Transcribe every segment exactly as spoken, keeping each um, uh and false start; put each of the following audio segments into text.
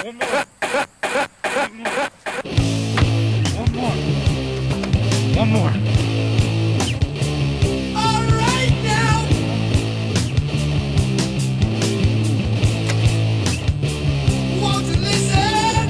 One more. One more. One more. One more. All right now. Won't you listen?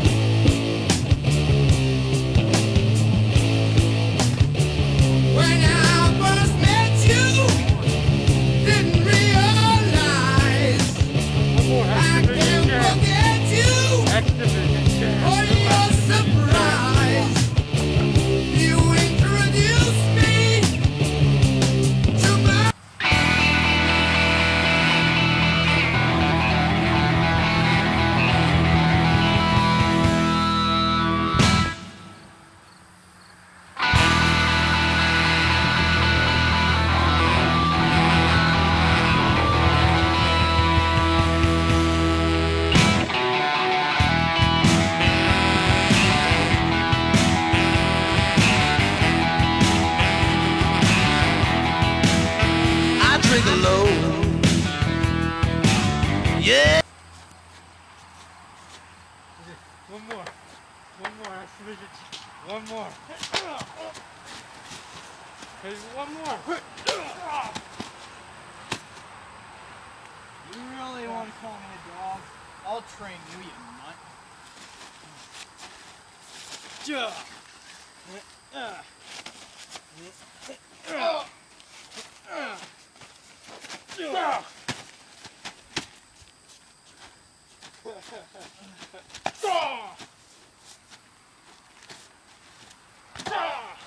When I first met you, didn't realize One more. I can't forget you. X-Division champ. For your surprise, you introduced me to my. I drink alone. Yeah. One more. One more. X-Division. One more. Hey, one more. You really want to call me a dog? I'll train you, you nut. Duh. Uh. Uh. Uh. Ah! Ah! Ah!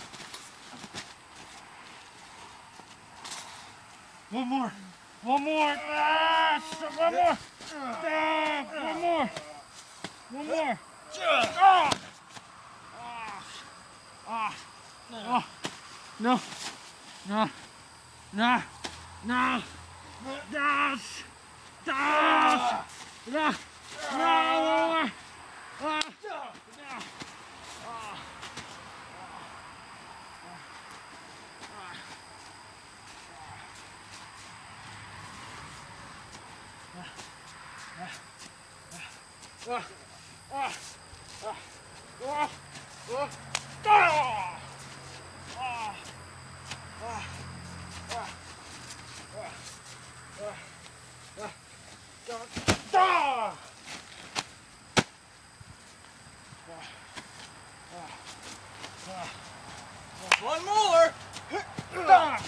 One more. One more. Ah, sh- one more. Ah, one more. One more. Ah! Ah! Ah! Oh. No. No. No. No. Dash. Dash. No. No. One more. Ah. No. Ah. Ah, ah, ah, ah, ah, ah, ah, ah, ah, ah, One more. ah,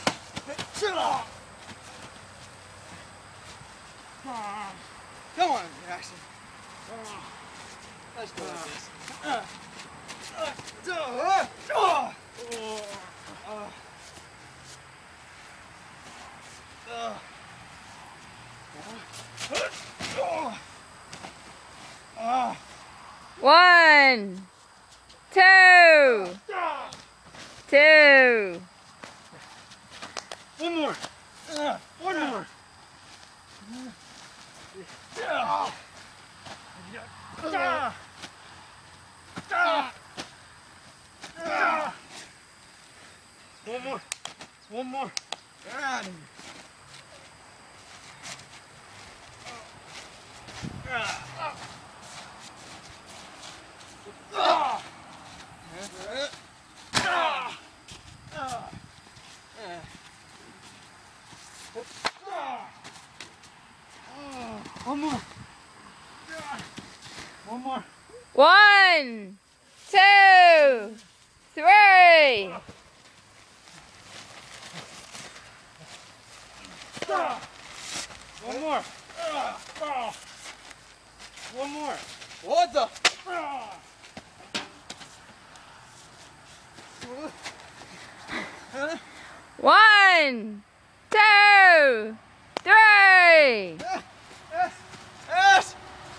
ah, Come on, Jackson. ah. Let's go like this. Uh, uh, duh, uh, uh, uh, uh, uh, uh. One, two, two. One more. Uh, One more. uh, Ah. Ah. Ah. One more. One more. Get out of here. Ah. Uh, Ah. uh, Ah. uh, uh. One more. One more. One, two, three. Ah. One more. Ah. Ah. One more. What the? Ah. Huh? One, two, three. Yes! Yes!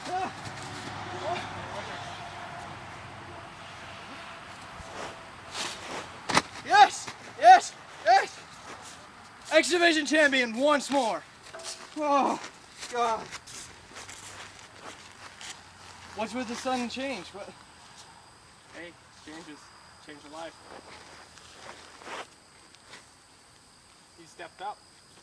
Yes! Yes! Yes! X-Division champion once more. Oh, God. What's with the sudden change? What? Hey, changes. Change your life. You stepped up.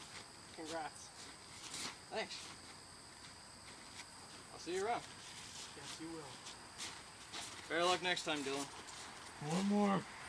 Congrats. Thanks. I'll see you around. Yes, you will. Better luck next time, Dylan. One more.